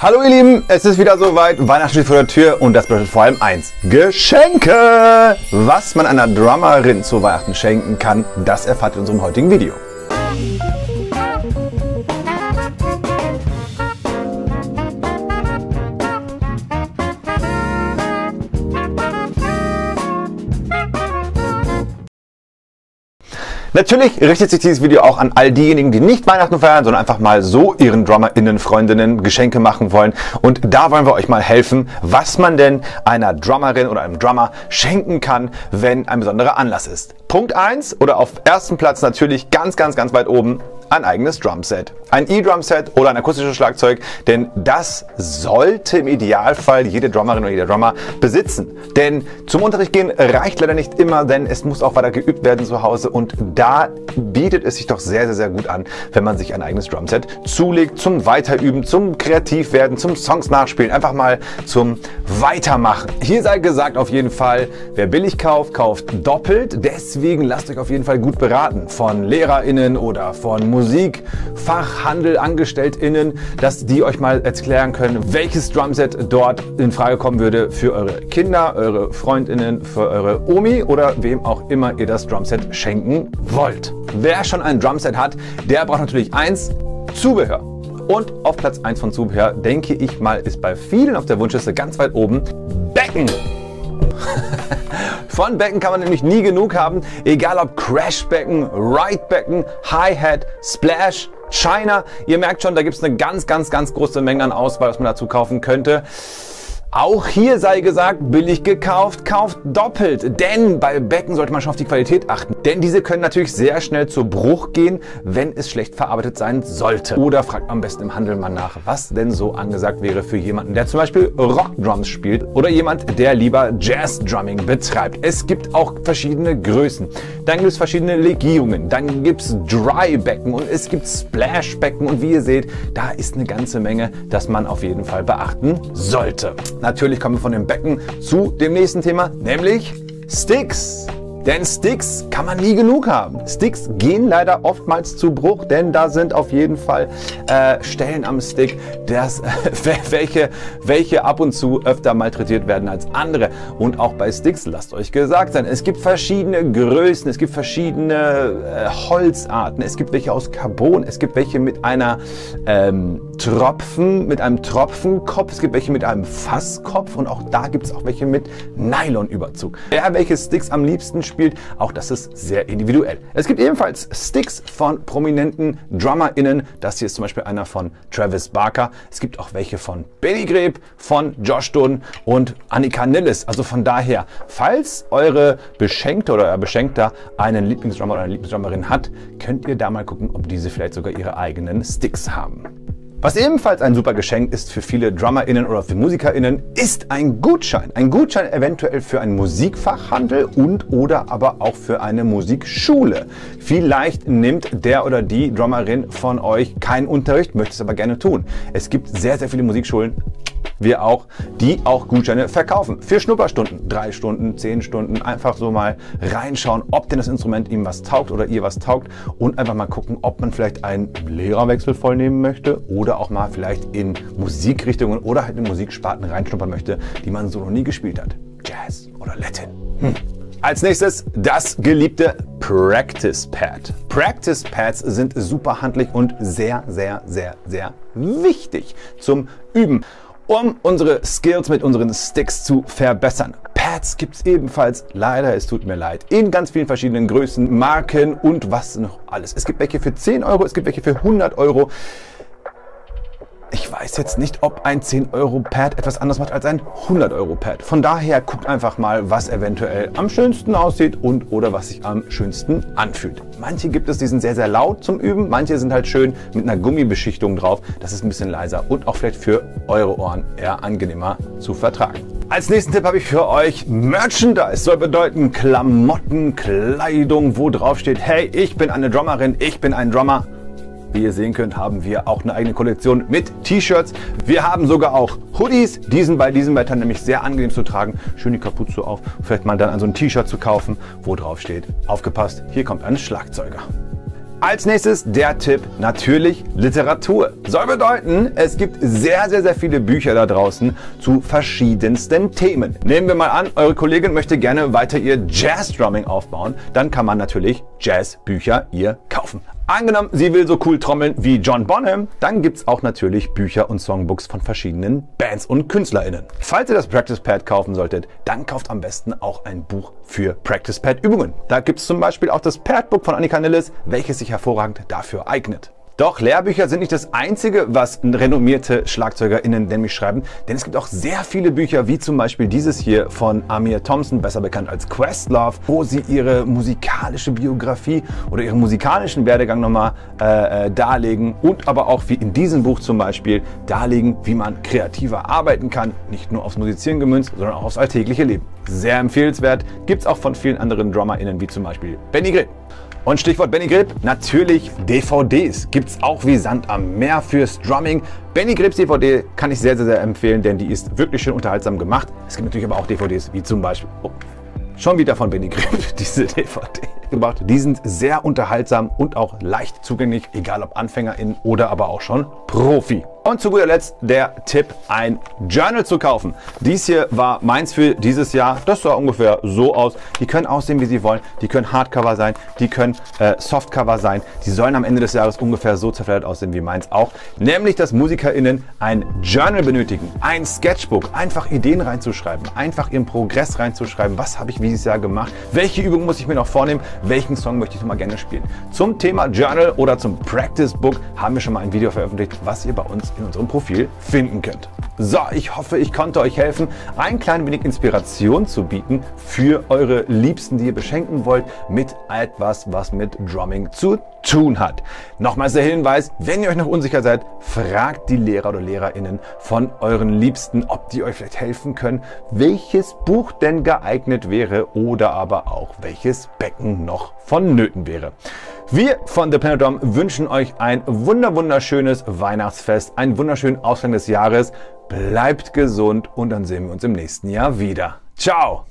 Hallo ihr Lieben, es ist wieder soweit, Weihnachten steht vor der Tür und das bedeutet vor allem eins: Geschenke! Was man einer Drummerin zu Weihnachten schenken kann, das erfahrt ihr in unserem heutigen Video. Natürlich richtet sich dieses Video auch an all diejenigen, die nicht Weihnachten feiern, sondern einfach mal so ihren DrummerInnen, Freundinnen Geschenke machen wollen. Und da wollen wir euch mal helfen, was man denn einer Drummerin oder einem Drummer schenken kann, wenn ein besonderer Anlass ist. Punkt 1 oder auf ersten Platz natürlich ganz weit oben: ein eigenes Drumset. Ein E-Drum-Set oder ein akustisches Schlagzeug, denn das sollte im Idealfall jede Drummerin oder jeder Drummer besitzen. Denn zum Unterricht gehen reicht leider nicht immer, denn es muss auch weiter geübt werden zu Hause und da bietet es sich doch sehr gut an, wenn man sich ein eigenes Drumset zulegt zum Weiterüben, zum Kreativwerden, zum Songs nachspielen, einfach mal zum Weitermachen. Hier sei gesagt auf jeden Fall, wer billig kauft, kauft doppelt. Deswegen lasst euch auf jeden Fall gut beraten von LehrerInnen oder von Musikfachhandel AngestelltInnen, dass die euch mal erklären können, welches Drumset dort in Frage kommen würde für eure Kinder, eure FreundInnen, für eure Omi oder wem auch immer ihr das Drumset schenken wollt. Wer schon ein Drumset hat, der braucht natürlich eins: Zubehör. Und auf Platz 1 von Zubehör, denke ich mal, ist bei vielen auf der Wunschliste ganz weit oben Becken. Von Becken kann man nämlich nie genug haben, egal ob Crashbecken, Ridebecken, Hi-Hat, Splash, China. Ihr merkt schon, da gibt es eine ganz große Menge an Auswahl, was man dazu kaufen könnte. Auch hier sei gesagt, billig gekauft, kauft doppelt. Denn bei Becken sollte man schon auf die Qualität achten. Denn diese können natürlich sehr schnell zu Bruch gehen, wenn es schlecht verarbeitet sein sollte. Oder fragt am besten im Handel mal nach, was denn so angesagt wäre für jemanden, der zum Beispiel Rockdrums spielt oder jemand, der lieber Jazz-Drumming betreibt. Es gibt auch verschiedene Größen. Dann gibt es verschiedene Legierungen. Dann gibt es Dry-Becken und es gibt Splash-Becken. Und wie ihr seht, da ist eine ganze Menge, das man auf jeden Fall beachten sollte. Natürlich kommen wir von den Becken zu dem nächsten Thema, nämlich Sticks. Denn Sticks kann man nie genug haben. Sticks gehen leider oftmals zu Bruch, denn da sind auf jeden Fall Stellen am Stick, welche ab und zu öfter malträtiert werden als andere. Und auch bei Sticks, lasst euch gesagt sein, es gibt verschiedene Größen, es gibt verschiedene Holzarten, es gibt welche aus Carbon, es gibt welche mit einer einem Tropfenkopf, es gibt welche mit einem Fasskopf und auch da gibt es auch welche mit Nylonüberzug. Wer welche Sticks am liebsten spielt, auch das ist sehr individuell. Es gibt ebenfalls Sticks von prominenten DrummerInnen. Das hier ist zum Beispiel einer von Travis Barker. Es gibt auch welche von Benny Greb, von Josh Dun und Annika Nilles. Also von daher, falls eure Beschenkte oder euer Beschenkter einen Lieblingsdrummer oder eine Lieblingsdrummerin hat, könnt ihr da mal gucken, ob diese vielleicht sogar ihre eigenen Sticks haben. Was ebenfalls ein super Geschenk ist für viele DrummerInnen oder für MusikerInnen, ist ein Gutschein. Ein Gutschein eventuell für einen Musikfachhandel und oder aber auch für eine Musikschule. Vielleicht nimmt der oder die Drummerin von euch keinen Unterricht, möchte es aber gerne tun. Es gibt sehr viele Musikschulen, wir auch, die auch Gutscheine verkaufen. Für Schnupperstunden, 3 Stunden, 10 Stunden, einfach so mal reinschauen, ob denn das Instrument ihm was taugt oder ihr was taugt und einfach mal gucken, ob man vielleicht einen Lehrerwechsel vollnehmen möchte oder auch mal vielleicht in Musikrichtungen oder halt in Musiksparten reinschnuppern möchte, die man so noch nie gespielt hat. Jazz oder Latin. Als nächstes das geliebte Practice Pad. Practice Pads sind super handlich und sehr wichtig zum Üben, um unsere Skills mit unseren Sticks zu verbessern. Pads gibt es ebenfalls, leider, es tut mir leid, in ganz vielen verschiedenen Größen, Marken und was noch alles. Es gibt welche für 10 Euro, es gibt welche für 100 Euro. Ich weiß jetzt nicht, ob ein 10-Euro-Pad etwas anderes macht als ein 100-Euro-Pad. Von daher guckt einfach mal, was eventuell am schönsten aussieht und oder was sich am schönsten anfühlt. Manche gibt es, die sind sehr laut zum Üben. Manche sind halt schön mit einer Gummibeschichtung drauf. Das ist ein bisschen leiser und auch vielleicht für eure Ohren eher angenehmer zu vertragen. Als nächsten Tipp habe ich für euch Merchandise. Soll bedeuten Klamotten, Kleidung, wo drauf steht: Hey, ich bin eine Drummerin, ich bin ein Drummer. Wie ihr sehen könnt, haben wir auch eine eigene Kollektion mit T-Shirts. Wir haben sogar auch Hoodies. Die sind bei diesem Wetter nämlich sehr angenehm zu tragen. Schön die Kapuze auf. Vielleicht mal dann an so ein T-Shirt zu kaufen, wo drauf steht: Aufgepasst, hier kommt ein Schlagzeuger. Als nächstes der Tipp, natürlich Literatur. Soll bedeuten, es gibt sehr viele Bücher da draußen zu verschiedensten Themen. Nehmen wir mal an, eure Kollegin möchte gerne weiter ihr Jazz-Drumming aufbauen, dann kann man natürlich Jazzbücher ihr kaufen. Angenommen, sie will so cool trommeln wie John Bonham, dann gibt's auch natürlich Bücher und Songbooks von verschiedenen Bands und KünstlerInnen. Falls ihr das Practice Pad kaufen solltet, dann kauft am besten auch ein Buch für Practice Pad Übungen. Da gibt's zum Beispiel auch das Pad Book von Annika Nilles, welches sich hervorragend dafür eignet. Doch Lehrbücher sind nicht das einzige, was renommierte SchlagzeugerInnen nämlich schreiben, denn es gibt auch sehr viele Bücher, wie zum Beispiel dieses hier von Amir Thompson, besser bekannt als Questlove, wo sie ihre musikalische Biografie oder ihren musikalischen Werdegang nochmal darlegen und aber auch wie in diesem Buch zum Beispiel darlegen, wie man kreativer arbeiten kann, nicht nur aufs Musizieren gemünzt, sondern auch aufs alltägliche Leben. Sehr empfehlenswert, gibt es auch von vielen anderen DrummerInnen, wie zum Beispiel Benny Greb. Und Stichwort Benny Greb, natürlich DVDs. Gibt's auch wie Sand am Meer fürs Drumming. Benny Grebs DVD kann ich sehr empfehlen, denn die ist wirklich schön unterhaltsam gemacht. Es gibt natürlich aber auch DVDs, wie zum Beispiel, schon wieder von Benny Greb, diese DVD gebracht. Die sind sehr unterhaltsam und auch leicht zugänglich, egal ob AnfängerInnen oder aber auch schon Profi. Und zu guter Letzt der Tipp, ein Journal zu kaufen. Dies hier war meins für dieses Jahr. Das sah ungefähr so aus. Die können aussehen, wie sie wollen. Die können Hardcover sein, die können Softcover sein. Die sollen am Ende des Jahres ungefähr so zerfleddert aussehen wie meins auch. Nämlich, dass MusikerInnen ein Journal benötigen, ein Sketchbook, einfach Ideen reinzuschreiben, einfach ihren Progress reinzuschreiben. Was habe ich dieses Jahr gemacht? Welche Übung muss ich mir noch vornehmen? Welchen Song möchte ich noch mal gerne spielen? Zum Thema Journal oder zum Practice Book haben wir schon mal ein Video veröffentlicht, was ihr bei uns in unserem Profil finden könnt. So, ich hoffe, ich konnte euch helfen, ein klein wenig Inspiration zu bieten für eure Liebsten, die ihr beschenken wollt, mit etwas, was mit Drumming zu tun hat. Nochmals der Hinweis, wenn ihr euch noch unsicher seid, fragt die Lehrer oder LehrerInnen von euren Liebsten, ob die euch vielleicht helfen können, welches Buch denn geeignet wäre oder aber auch welches Becken noch vonnöten wäre. Wir von The Planet Drum wünschen euch ein wunderschönes Weihnachtsfest, einen wunderschönen Ausgang des Jahres. Bleibt gesund und dann sehen wir uns im nächsten Jahr wieder. Ciao!